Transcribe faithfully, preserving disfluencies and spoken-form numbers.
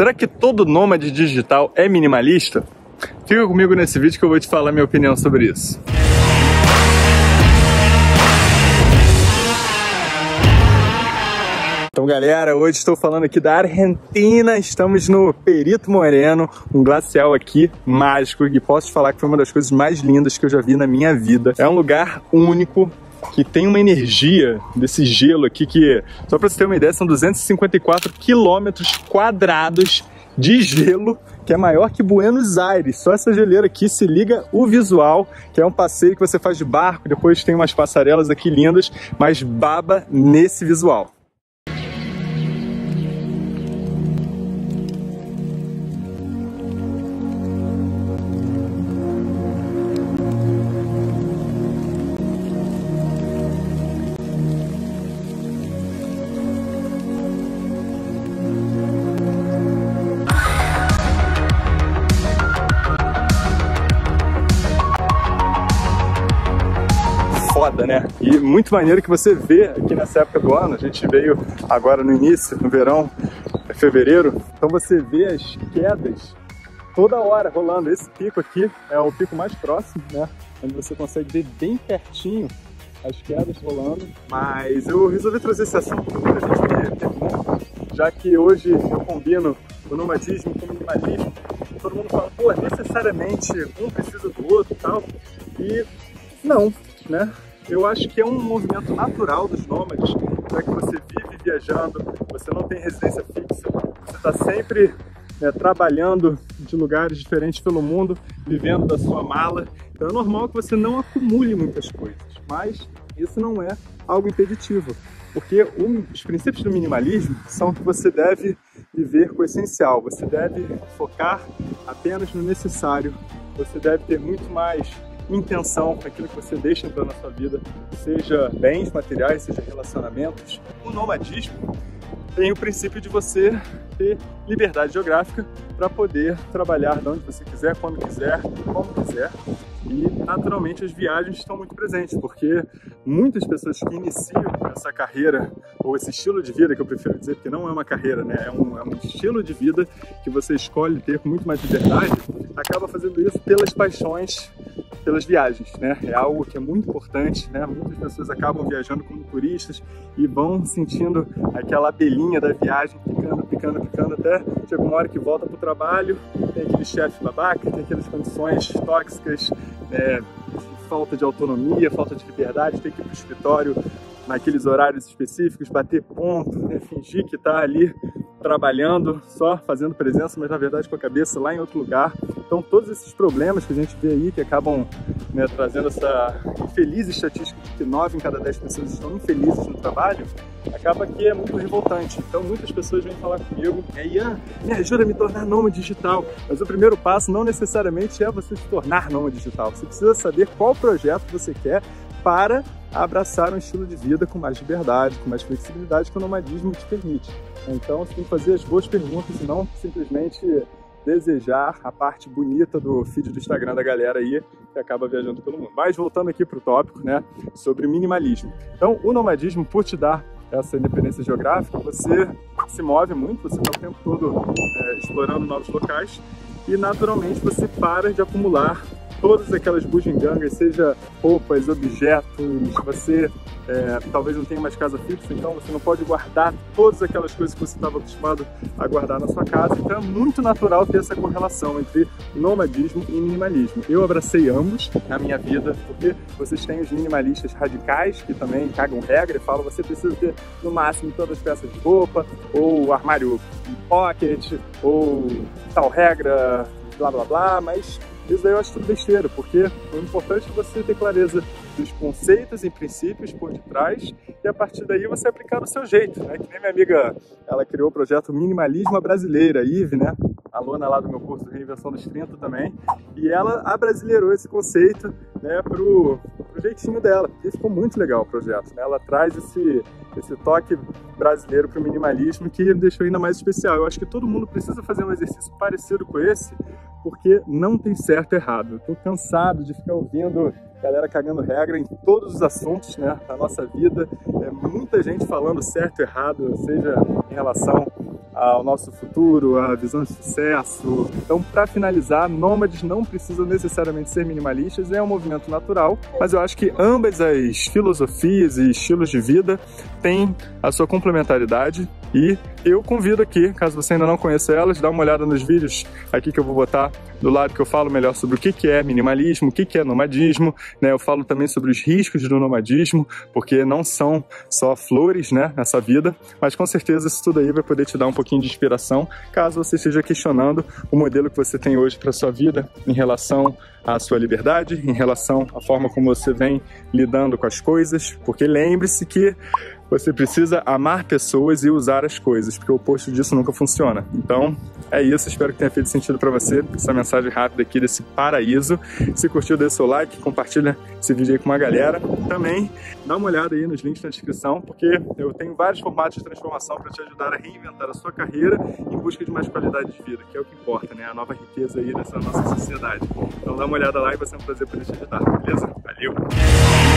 Será que todo nômade digital é minimalista? Fica comigo nesse vídeo que eu vou te falar minha opinião sobre isso. Então galera, hoje estou falando aqui da Argentina, estamos no Perito Moreno, um glacial aqui mágico, e posso te falar que foi uma das coisas mais lindas que eu já vi na minha vida. É um lugar único, que tem uma energia desse gelo aqui que, só para você ter uma ideia, são duzentos e cinquenta e quatro quilômetros quadrados de gelo, que é maior que Buenos Aires. Só essa geleira aqui, se liga o visual, que é um passeio que você faz de barco, depois tem umas passarelas aqui lindas, mas baba nesse visual. Foda, né? E muito maneiro que você vê aqui nessa época do ano. A gente veio agora no início, no verão, é fevereiro, então você vê as quedas toda hora rolando. Esse pico aqui é o pico mais próximo, né? Onde você consegue ver bem pertinho as quedas rolando. Mas eu resolvi trazer esse assunto porque muita gente me pergunta, já que hoje eu combino o nomadismo com o minimalismo. Todo mundo fala, pô, necessariamente um precisa do outro e tal. E não, né? Eu acho que é um movimento natural dos nômades, já que você vive viajando, você não tem residência fixa, você está sempre né, trabalhando de lugares diferentes pelo mundo, vivendo da sua mala. Então é normal que você não acumule muitas coisas, mas isso não é algo impeditivo, porque um, os princípios do minimalismo são que você deve viver com o essencial, você deve focar apenas no necessário, você deve ter muito mais intenção para aquilo que você deixa entrar na sua vida, seja bens materiais, seja relacionamentos. O nomadismo tem o princípio de você ter liberdade geográfica para poder trabalhar de onde você quiser, quando quiser, como quiser. E naturalmente as viagens estão muito presentes, porque muitas pessoas que iniciam essa carreira, ou esse estilo de vida, que eu prefiro dizer, porque não é uma carreira, né? é, um, é um estilo de vida que você escolhe ter com muito mais liberdade, acaba fazendo isso pelas paixões, pelas viagens, né? É algo que é muito importante, né? Muitas pessoas acabam viajando como turistas e vão sentindo aquela abelhinha da viagem picando, picando, picando, até chega uma hora que volta para o trabalho, tem aquele chefe babaca, tem aquelas condições tóxicas, é, falta de autonomia, falta de liberdade, tem que ir para o escritório naqueles horários específicos, bater ponto, né? Fingir que está ali trabalhando, só fazendo presença, mas na verdade com a cabeça lá em outro lugar. Então todos esses problemas que a gente vê aí, que acabam né, trazendo essa infeliz estatística de que nove em cada dez pessoas estão infelizes no trabalho, acaba que é muito revoltante. Então muitas pessoas vêm falar comigo, Ian, me ajuda a me tornar nômade digital. Mas o primeiro passo não necessariamente é você se tornar nômade digital. Você precisa saber qual projeto você quer para abraçar um estilo de vida com mais liberdade, com mais flexibilidade que o nomadismo te permite. Então você tem que fazer as boas perguntas e não simplesmente desejar a parte bonita do feed do Instagram da galera aí que acaba viajando pelo mundo. Mas voltando aqui para o tópico, né, sobre minimalismo. Então o nomadismo, por te dar essa independência geográfica, você se move muito, você está o tempo todo é, explorando novos locais e naturalmente você para de acumular todas aquelas bugigangas, seja roupas, objetos, você é, talvez não tenha mais casa fixa, então você não pode guardar todas aquelas coisas que você estava acostumado a guardar na sua casa. Então é muito natural ter essa correlação entre nomadismo e minimalismo. Eu abracei ambos na minha vida, porque vocês têm os minimalistas radicais, que também cagam regra e falam você precisa ter no máximo todas as peças de roupa, ou armário pocket, ou tal regra, blá blá blá, mas isso daí eu acho tudo besteira, porque o importante é você ter clareza dos conceitos e princípios por detrás e a partir daí você aplicar do seu jeito, né? Que nem minha amiga, ela criou o projeto Minimalismo à Brasileira, a Ive, né? Aluna lá do meu curso de Reinvenção dos trinta também, e ela abrasileirou esse conceito, né, pro, pro jeitinho dela, e ficou muito legal o projeto, né? Ela traz esse, esse toque brasileiro pro minimalismo que deixou ainda mais especial. Eu acho que todo mundo precisa fazer um exercício parecido com esse, porque não tem certo e errado. Eu tô cansado de ficar ouvindo galera cagando regra em todos os assuntos, né, da nossa vida. É muita gente falando certo e errado, seja em relação ao nosso futuro, a visão de sucesso. Então, para finalizar, nômades não precisam necessariamente ser minimalistas, é um movimento natural, mas eu acho que ambas as filosofias e estilos de vida têm a sua complementaridade. E eu convido aqui, caso você ainda não conheça elas, dá uma olhada nos vídeos aqui que eu vou botar do lado, que eu falo melhor sobre o que é minimalismo, o que é nomadismo, né? Eu falo também sobre os riscos do nomadismo, porque não são só flores, né, nessa vida, mas com certeza isso tudo aí vai poder te dar um pouquinho de inspiração, caso você esteja questionando o modelo que você tem hoje para sua vida em relação à sua liberdade, em relação à forma como você vem lidando com as coisas, porque lembre-se que você precisa amar pessoas e usar as coisas, porque o oposto disso nunca funciona. Então, é isso. Espero que tenha feito sentido para você, essa mensagem rápida aqui desse paraíso. Se curtiu, deixa o seu like, compartilha esse vídeo aí com uma galera. Também, dá uma olhada aí nos links na descrição, porque eu tenho vários formatos de transformação para te ajudar a reinventar a sua carreira em busca de mais qualidade de vida, que é o que importa, né? A nova riqueza aí dessa nossa sociedade. Então, dá uma olhada lá e vai ser um prazer poder te ajudar, beleza? Valeu!